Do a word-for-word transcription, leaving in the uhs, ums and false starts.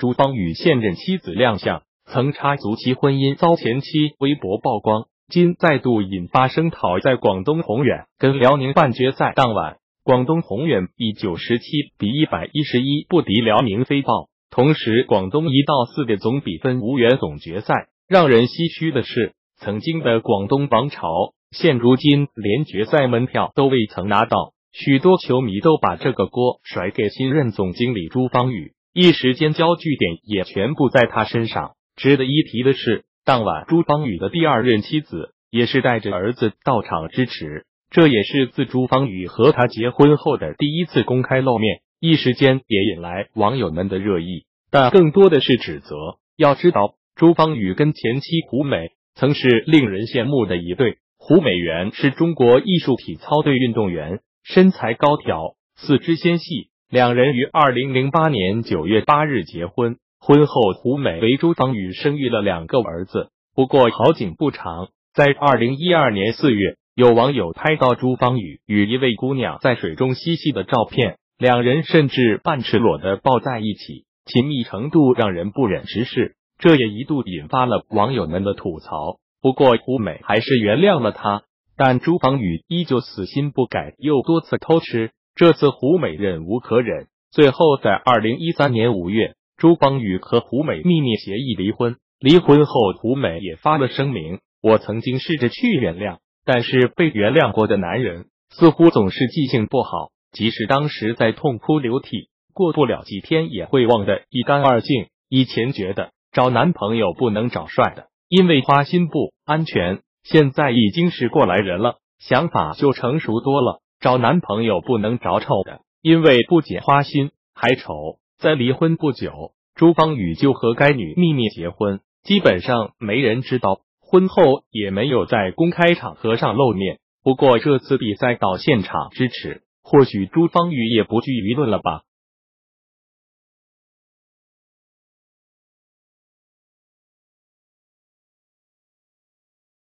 朱芳雨现任妻子亮相，曾插足其婚姻遭前妻微博曝光，今再度引发声讨。在广东宏远跟辽宁半决赛当晚，广东宏远以九十七比一百一十一不敌辽宁飞豹，同时广东一到四的总比分无缘总决赛。让人唏嘘的是，曾经的广东王朝现如今连决赛门票都未曾拿到，许多球迷都把这个锅甩给新任总经理朱芳雨，一时间焦聚点也全部在他身上。值得一提的是，当晚朱芳雨的第二任妻子也是带着儿子到场支持，这也是自朱芳雨和他结婚后的第一次公开露面，一时间也引来网友们的热议，但更多的是指责。要知道，朱芳雨跟前妻胡美曾是令人羡慕的一对。胡美原是中国艺术体操队运动员，身材高挑，四肢纤细，两人于二零零八年九月八日结婚。婚后，胡美为朱芳雨生育了两个儿子。不过好景不长，在二零一二年四月，有网友拍到朱芳雨与一位姑娘在水中嬉戏的照片，两人甚至半赤裸的抱在一起，亲密程度让人不忍直视。这也一度引发了网友们的吐槽。不过胡美还是原谅了他，但朱芳雨依旧死心不改，又多次偷吃。这次胡美忍无可忍，最后在二零一三年五月，朱芳雨和胡美秘密协议离婚。离婚后，胡美也发了声明：我曾经试着去原谅，但是被原谅过的男人似乎总是记性不好，即使当时在痛哭流涕，过不了几天也会忘得一干二净。以前觉得找男朋友不能找帅的，因为花心不安全，现在已经是过来人了，想法就成熟多了。找男朋友不能找丑的，因为不仅花心还丑。在离婚不久，朱芳雨就和该女秘密结婚，基本上没人知道，婚后也没有在公开场合上露面。不过这次比赛到现场支持，或许朱芳雨也不惧舆论了吧。